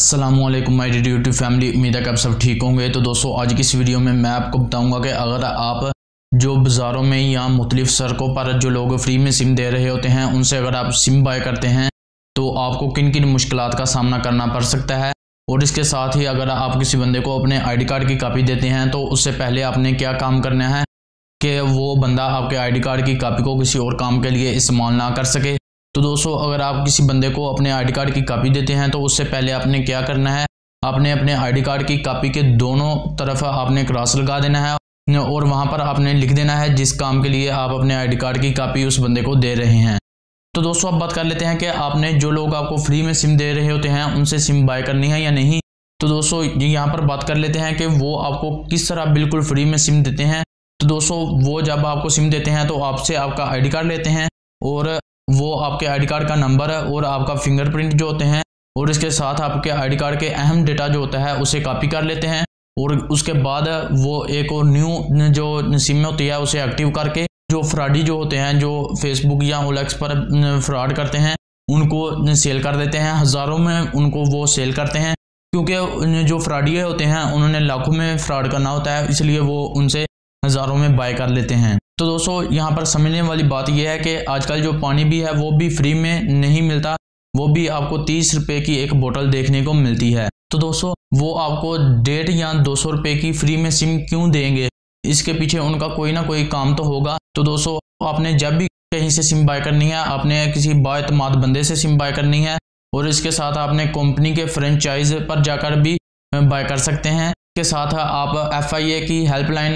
अस्सलामुअलैकुम my dear YouTube family, उम्मीद है कि आप सब ठीक होंगे। तो दोस्तों, आज की इस वीडियो में मैं आपको बताऊंगा कि अगर आप जो बाज़ारों में या मुख्तलिफ सड़कों पर जो लोग फ्री में सिम दे रहे होते हैं उनसे अगर आप सिम बाय करते हैं तो आपको किन किन मुश्किलात का सामना करना पड़ सकता है। और इसके साथ ही अगर आप किसी बंदे को अपने ID कार्ड की कॉपी देते हैं तो उससे पहले आपने क्या काम करना है कि वो बंदा आपके ID कार्ड की कॉपी को किसी और काम के लिए इस्तेमाल ना कर सके। तो दोस्तों, अगर आप किसी बंदे को अपने ID कार्ड की कॉपी देते हैं तो उससे पहले आपने क्या करना है, आपने अपने ID कार्ड की कॉपी के दोनों तरफ आपने क्रॉस लगा देना है और वहां पर आपने लिख देना है जिस काम के लिए आप अपने ID कार्ड की कॉपी उस बंदे को दे रहे हैं। तो दोस्तों, अब बात कर लेते हैं कि आपने जो लोग आपको फ्री में सिम दे रहे होते हैं उनसे सिम बाय करनी है या नहीं। तो दोस्तों, यहाँ पर बात कर लेते हैं कि वो आपको किस तरह बिल्कुल फ्री में सिम देते हैं। तो दोस्तों, वो जब आपको सिम देते हैं तो आपसे आपका ID कार्ड लेते हैं और वो आपके ID कार्ड का नंबर और आपका फिंगरप्रिंट जो होते हैं और इसके साथ आपके ID कार्ड के अहम डेटा जो होता है उसे कॉपी कर लेते हैं और उसके बाद वो एक और न्यू जो सिम होती है उसे एक्टिव करके जो फ्रॉडी जो होते हैं जो फेसबुक या OLX पर फ्रॉड करते हैं उनको सेल कर देते हैं। हज़ारों में उनको वो सेल करते हैं क्योंकि जो फ्रॉडी होते हैं उन्होंने लाखों में फ्रॉड करना होता है, इसलिए वो उनसे हज़ारों में बाय कर लेते हैं। तो दोस्तों, यहाँ पर समझने वाली बात यह है कि आजकल जो पानी भी है वो भी फ्री में नहीं मिलता, वो भी आपको 30 रुपये की एक बोतल देखने को मिलती है। तो दोस्तों, वो आपको 150 या 200 रुपये की फ्री में सिम क्यों देंगे, इसके पीछे उनका कोई ना कोई काम तो होगा। तो दोस्तों, आपने जब भी कहीं से सिम बाय करनी है आपने किसी बाएतमाद बंदे से सिम बाय करनी है और इसके साथ आपने कंपनी के फ्रेंचाइज पर जाकर भी बाय कर सकते हैं। इसके साथ आप FIA की हेल्पलाइन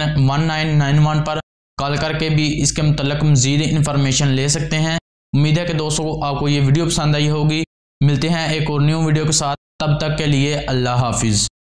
1991 पर कॉल करके भी इसके मुतल्लिक मज़ीद इन्फॉर्मेशन ले सकते हैं। उम्मीद है कि दोस्तों आपको ये वीडियो पसंद आई होगी। मिलते हैं एक और न्यू वीडियो के साथ, तब तक के लिए अल्लाह हाफिज़।